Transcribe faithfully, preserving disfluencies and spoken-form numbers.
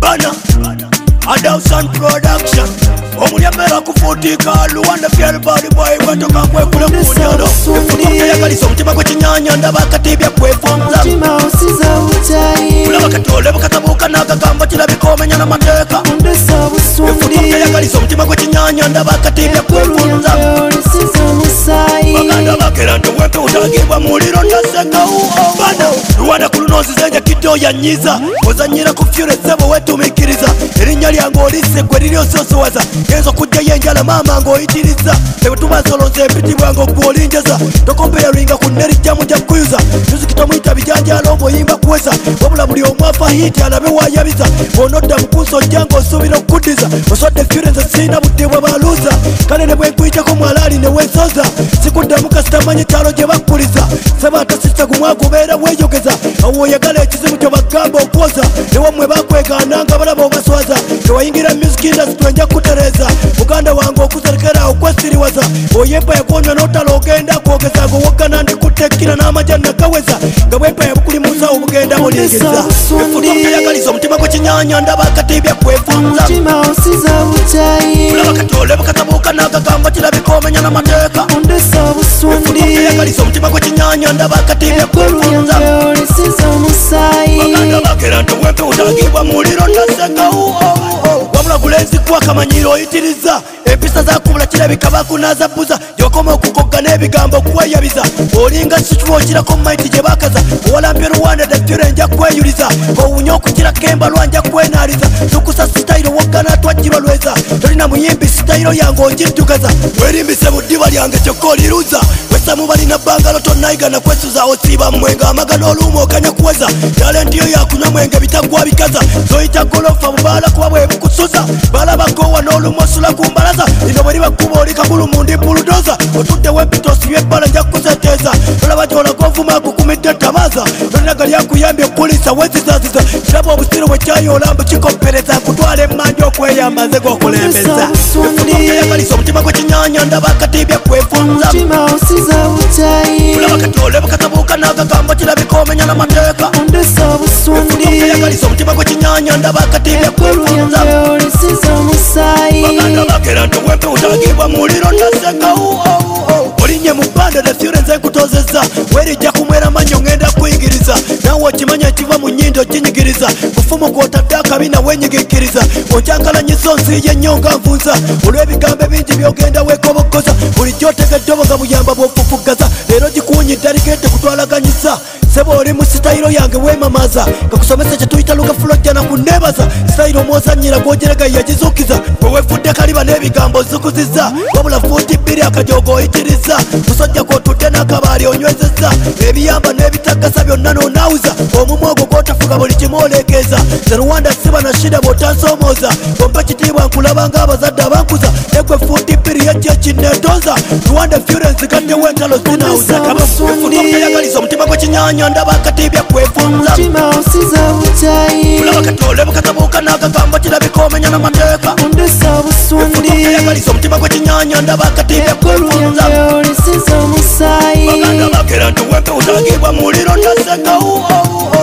Bana Adawson Production Omulyamera kufutika Luwanda Fiel Body Boy Watoka kwe kule kunyano Efuka mtayagaliso mtima kwe chinyanya Ndaba katibia kwe fonza Mtima usiza utai Kula wakatole wakatabuka Nakagamba chila bikomenya na mateka Ondesa buswandi Efuka mtayagaliso mtima kwe chinyanya Ndaba katibia kwe fonza Olisiza musai Baganda bakera ntuwepe utagibwa muliro Naseka uo Bana Luwanda kulunozi zenja kido ya nyiza Ozanyira kufyure sebo wetu mikiriza Erinya lyango olise kwe lilio sosowaza Kenzo kujja yenjala mama ngo itiriza Ewe tumasolonze epiti bwango kuolinjeza Tokombe ya ringa kuneri jamu jakuyuza Tuzikito mwita bijanja alombo yimba kuweza Wabula muli omwafa hiti alabe wayabiza Onoda mkuso jango subiro kudiza Osode fyurenza sina butibwa baluza Kanene bwenkuita kumwalali newesoza Sikuda muka sitamanye chalo jebakuliza Seba atasista kumwaku bera weyogeza Awo yagale chizimu chobagamba opoza Ewa mwe bakweka ananga balaba obaswaza Ewa ingira music industry wenja kutereza Muganda wangu okuzarekera okwesiriwaza Oyempa ya konywa notalo ogenda kwogeza Gowokana ndi kutekira n'amajana kaweza Gabwepa ya bukuli musa obugenda olingeza Efuto mtayagaliso mtima kwe chinyanya Ndaba katibia kwefunza Mtima usiza utai Kula wakatole wakatabuka Nakagamba chila bikomenya na mateka Ondesa buswandi Efuto mtayagaliso mtima kwe chinyanya Ndaba katibia kwefunza Olisiza musai Baganda bakera ntuwepe utagibwa muliro Naseka uo Wabula gulenzi kwa kamanyiro itiriza Empisa za kubula chilabika bakunaza buza Yokoma okukoga n'ebigambo kweyabiza Olinga sichuo chilako maiti jebakaza Owalambye Rwanda defyure nja kweyuliza Owunyo okutira kemba lwanja kwenaliza Tukusa sitairo wogana twajirwa lweza Tolina muyimbi sitairo yango onjitukaza Werimbise budiba lyange chokoliruza Wesa mubali na bangalo tonaiga na kwesuza Osiba mwenga amagano olumo kanya kuweza Talenti yo yakunywa mwenge bitagwa bikaza Zoita golofa mubala kuwa bwe bukusuza Bala bakowa n'olumosula kumbalaza Ino bweri bakuba oli kabulu mundi buludoza Otudde wepitosi byebbala nja kuzeteza Olaba jola govuma kukumidde tabaza Olinaga lyakuyambye okulisa wezizaziza Kiraba obusiro bwe kyayolamba kikoppereza Kutwala emmanja okweyambaze g'okulembeza Efuka mtayagaliso omutima gwe chinyanya Ndaba katibya kwefunza Mtima usiza utai Kula wakatole wakatabuka Nakagamba chila bikomenya na mateka Ondesa buswandi Efuka mtayagaliso omutima gwe chinyanya Ndaba katibya kwefunza Olisiza musai Baganda bakera ntuwepe utagibwa muliro Naseka uo Olinye mubanda defyure nze nkutozeza Werijja kumwera manyo ngenda kuyigiriza Nawe okimanya ekiva mu nnyindo kinyigiriza Kufumu kwotadde akabina wenyigikiriza Onjangalanyiza onsi y'ennyonga nvunza Olw'ebigambo ebingi byogenda wekobokoza Bulijjo otegedde oboga buyamba bw'ofufugaza Leero gikuwunyidde aligende kutwalaganyiza Sebo oli mu sitayiro yange wemamaza Kakusomesa kye tuyita lugafulojja na kunebaza Sitayiro mwozanyira gwojerega yagizukiza Wewefudde kaliba n'ebigambo zikuziza Wabula fuuti bbiri akajogo oyitiriza Musojja kwotudde n'akabaali onywezeza Ebiyamba n'ebitagasa byonna n'onawuza Omumwa ogwo gwotafuga buli kimu oleekeza Ze Rwanda siba na shida bw'otansomooza Ompe kitiibwa nkulaba ng'abazadde abankuza Egwe fuuti bbiri yajja kinneetonza Rwanda Fury nzigaddewo entalo zinawuza Efuka mtayagaliso omutima gwe chinyanya Ndaba katibya kwefunza Mtima usiza utai Kula wakatole wakatabuka Nakagamba chila bikomenya na mateka Ondesa buswandi Efuka mtayagaliso omutima gwe chinyanya Ndaba katibya kwefunza Olisiza musai Baganda bakera ntuwepe utagibwa muliro Naseka uo